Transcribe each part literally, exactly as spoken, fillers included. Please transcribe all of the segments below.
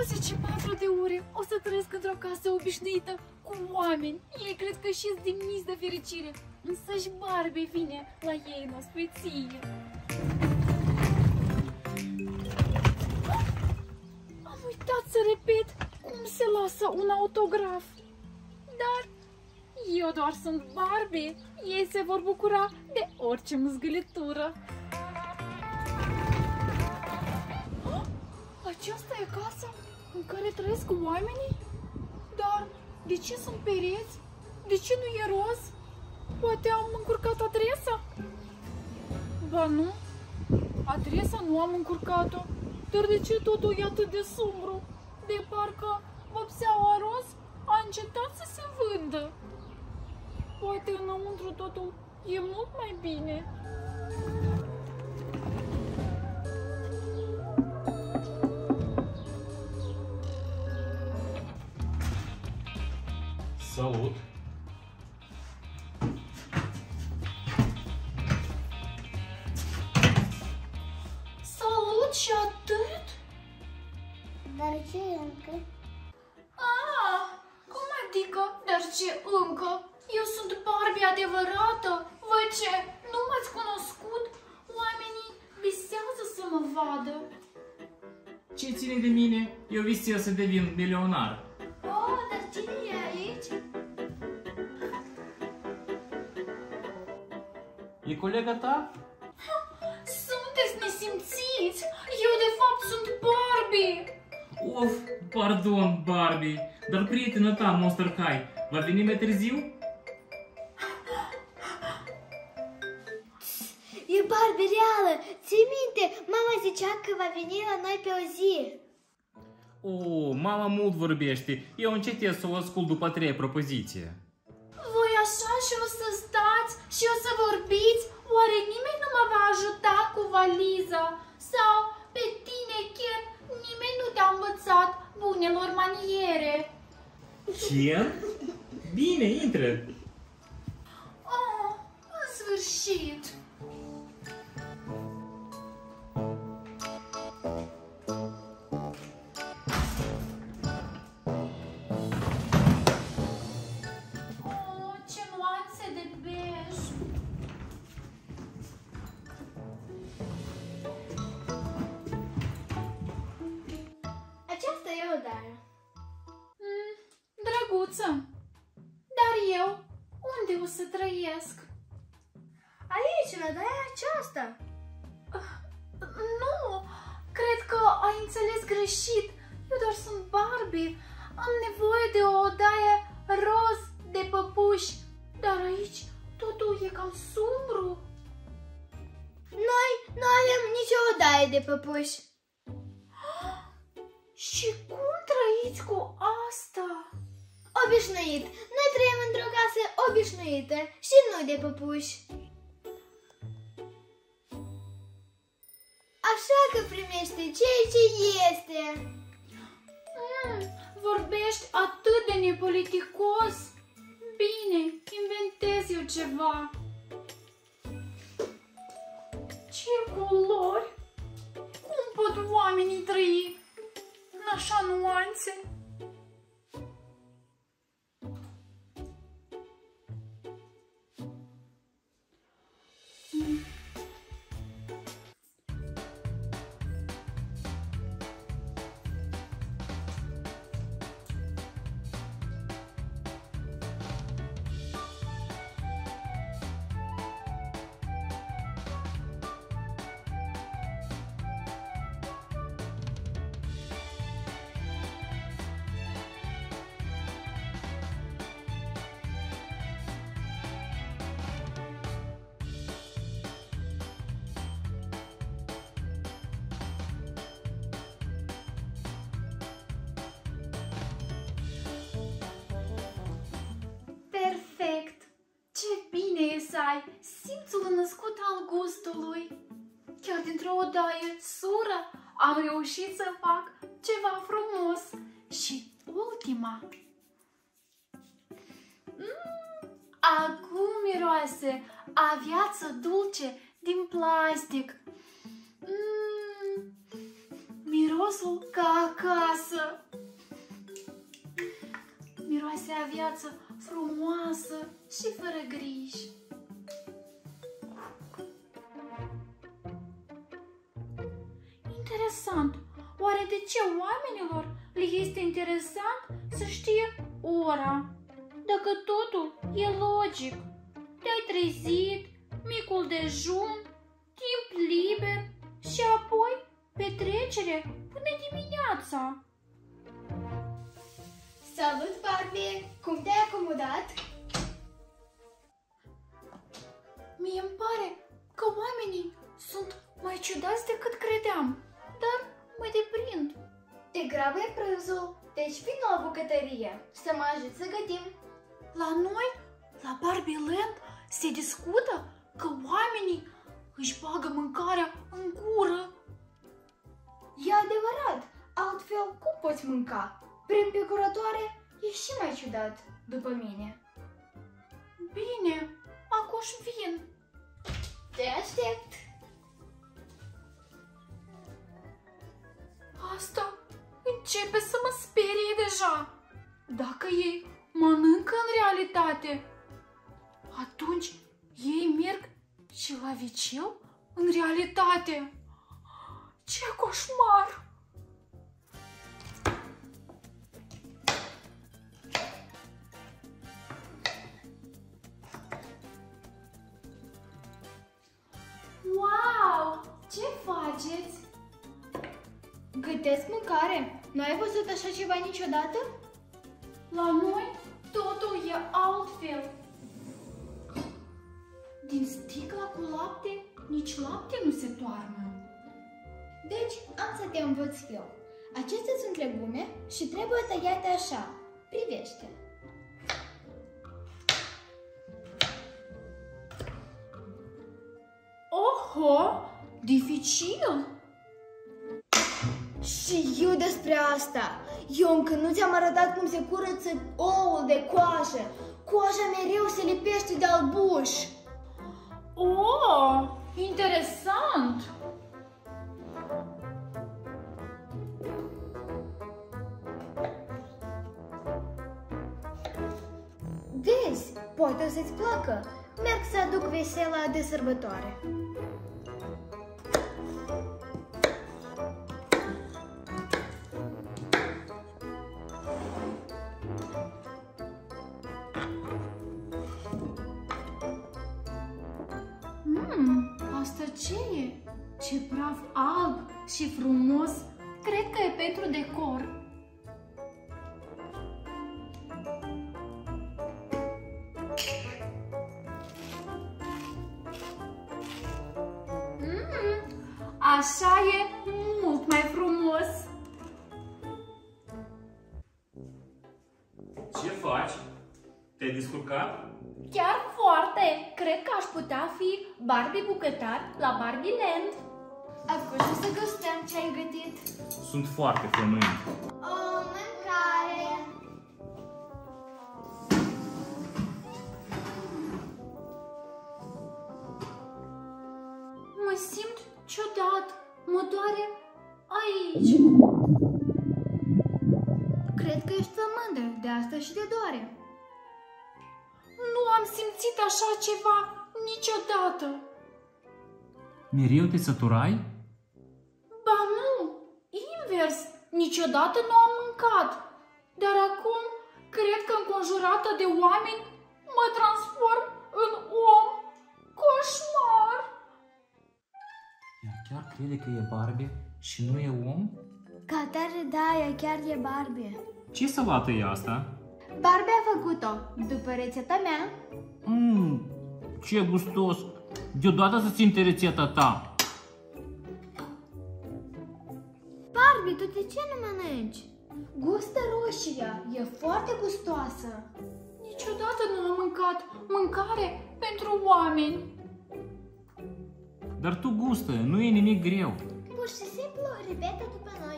douăzeci și patru de ore o să trăiesc într-o casă obișnuită cu oameni. Ei cred că și-s dimniți de fericire. Însă și Barbie vine la ei în ospeție. Am uitat să repet cum se lasă un autograf. Dar eu doar sunt Barbie. Ei se vor bucura de orice mâzgălitură. Aceasta e casa în care trăiesc oamenii? Dar de ce sunt pereți? De ce nu e roz? Poate am încurcat adresa? Ba nu, adresa nu am încurcat-o. Dar de ce totul e atât de sumbru? De parcă vopseaua roz a încetat să se vândă. Poate înăuntru totul e mult mai bine. Salut! Salut și atât? Dar ce încă? Ah, cum adică? Dar ce încă? Eu sunt Barbie adevărată. Voi ce? Nu m-ați cunoscut? Oamenii visează să mă vadă. Ce ține de mine? Eu visez să devin milionar. Oh, dar cine e aici? E colega ta? Sunteți nesimțiți! Eu de fapt sunt Barbie! Of, pardon, Barbie, dar prietena ta, Monster High, va veni mai târziu? E Barbie reală! Ții minte, mama zicea că va veni la noi pe o zi. Oh, mama mult vorbește. Eu încetez să o ascult după a treia propoziție. Voi așa și o să stați și o să vorbiți? Oare nimeni nu mă va ajuta cu valiza? Sau pe tine, Ken, nimeni nu te-a învățat bunelor maniere? Ken? Bine, intră! Oh, în sfârșit! Oh, ce nuanțe de bej! Aceasta e odaia. Mm, drăguță! Dar eu, unde o să trăiesc? Aici, în odaia aceasta. Nu, cred că ai înțeles greșit. Eu doar sunt Barbie. Am nevoie de o odaie roz de păpuși. Dar aici totul e cam sumbru. Noi nu avem nicio odaie de păpuși. Și cum trăiți cu asta? Obișnuit. Noi trăim într-o casă obișnuită și nu de păpuși. Așa că primește ceea ce este. Mm, vorbești atât de nepoliticos. Bine, inventez eu ceva. Ce culori? Cum pot oamenii trăi în așa nuanțe? Mm. să ai simțul născut al gustului. Chiar dintr-o odaie sură am reușit să fac ceva frumos. Și ultima. Mm, acum miroase a viață dulce din plastic. Mm, miros mirosul ca acasă. Miroase a viață frumoasă și fără griji. Interesant. Oare de ce oamenilor le este interesant să știe ora? Dacă totul e logic. Te-ai trezit, micul dejun, timp liber și apoi petrecere până dimineața. Salut, Barbie! Cum te-ai acomodat? Mie îmi pare că oamenii sunt mai ciudați decât credeam, dar mă deprind. Te grabă prânzul, deci vino la bucătărie să mă ajut să gătim. La noi, la Barbie Land, se discută că oamenii își bagă mâncarea în gură. E adevărat, altfel cum poți mânca? Prin picorătoare e și mai ciudat, după mine. Bine, acuș vin. Te aștept. Asta începe să mă sperie deja. Dacă ei mănâncă în realitate, atunci ei merg și la viceu în realitate. Ce coșmar! Wow! Ce faceți? Gătesc mâncare. Nu ai văzut așa ceva niciodată? La noi totul e altfel. Din sticla cu lapte, nici lapte nu se toarnă. Deci am să te învăț eu. Acestea sunt legume și trebuie tăiate așa. Privește. Oho, dificil! Și eu despre asta. Eu încă nu ți-am arătat cum se curăță oul de coajă. Coaja mereu se lipește de albuș. Oh, interesant! Vezi, poate o să-ți placă. Merg să aduc vesela de sărbătoare. Hmm, asta ce e? Ce praf alb și frumos! Cred că e pentru decor. Mm, așa e mult mai frumos! Ce faci? Te-ai descurcat? Chiar foarte! Cred că aș putea fi Barbie bucătar la Barbie Land. Acum o să gustăm ce ai gătit. Sunt foarte flământ. O mâncare. Mă simt ciudat. Mă doare aici. Cred că ești flămândă, de asta și te doare. Nu am simțit așa ceva niciodată. Mereu te săturai? Ba nu, invers. Niciodată nu am mâncat. Dar acum cred că înconjurată de oameni mă transform în om. Coșmar! Ea chiar crede că e Barbie și nu e om? Ca tare, da, ea chiar e Barbie. Ce salată e asta? Barbie a făcut-o, după rețeta mea. Mmm, ce gustos! Deodată să simte rețeta ta. Barbie, tu de ce nu mănânci? Gustă roșia, e foarte gustoasă. Niciodată nu am mâncat mâncare pentru oameni. Dar tu gustă, nu e nimic greu. Pur și simplu, repetă după noi.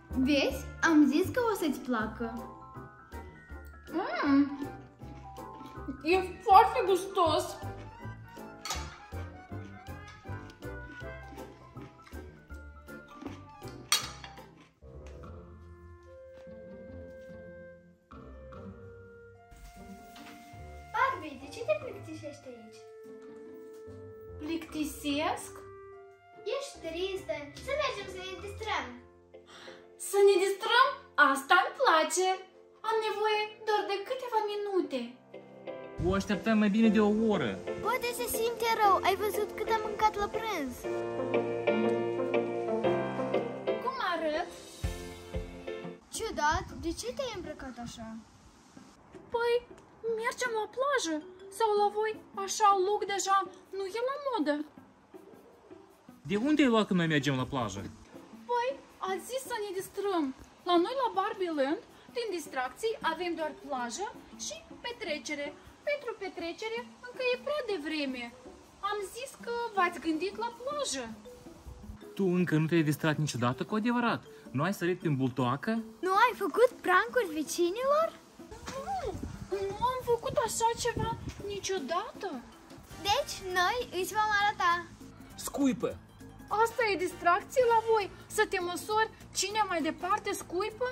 Vezi? Am zis că o să-ți placă. Mmm, e foarte gustos. Barbie, de ce te plictisești aici? Plictisesc? Ești tristă. Să mergem să ne distrăm. Să ne distrăm? Asta îmi place. Am nevoie doar de câteva minute. O așteptăm mai bine de o oră. Poate se simte rău. Ai văzut cât am mâncat la prânz. Cum arăt? Ciudat, de ce te-ai îmbrăcat așa? Păi, mergem la plajă. Sau la voi așa look deja nu e la modă? De unde ai luat când noi mergem la plajă? Păi, ați zis să ne distrăm. La noi la Barbie Land, din distracții, avem doar plajă și petrecere. Pentru petrecere încă e prea devreme. Am zis că v-ați gândit la plajă. Tu încă nu te-ai distrat niciodată cu adevărat? Nu ai sărit prin bultoacă? Nu ai făcut prancuri vecinilor? Nu, nu am făcut așa ceva niciodată. Deci, noi îți vom arăta. Scuipă! Asta e distracție la voi? Să te măsori cine mai departe scuipă?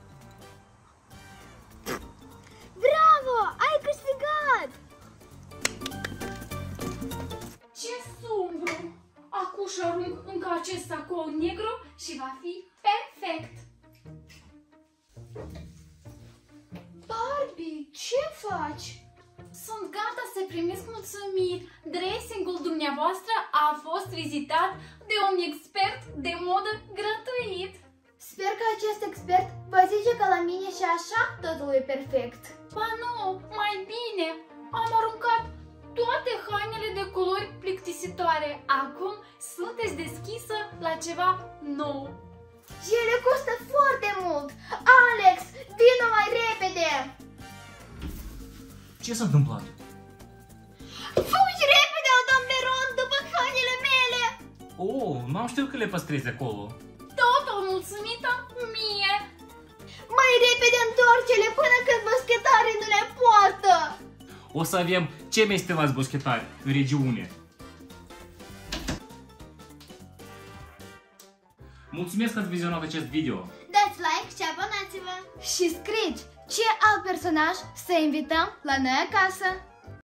Bravo! Ai câștigat! Ce sumbru! Acum și arunc încă acest sacou negru și va fi perfect! Barbie, ce faci? Sunt gata să primesc mulțumiri. Dressing-ul dumneavoastră a fost vizitat de un expert de modă gratuit. Sper că acest expert va zice că la mine și așa totul e perfect. Ba nu, mai bine, am aruncat toate hainele de culori plictisitoare. Acum sunteți deschisă la ceva nou. Și ele costă foarte mult. Alex, vină mai repede! Ce s-a întâmplat? Fugi repede, Odamberon, după hainele mele! Oh, n-am știut că le păstrezi acolo. Totul mulțumită mie. Mai repede întoarce-le până când boschetarii nu le poartă! O să avem cei mai stimați boschetari în regiune. Mulțumesc că ați vizionat acest video. Dați like și abonați-vă! Și scrieți ce alt personaj să invităm la noi acasă!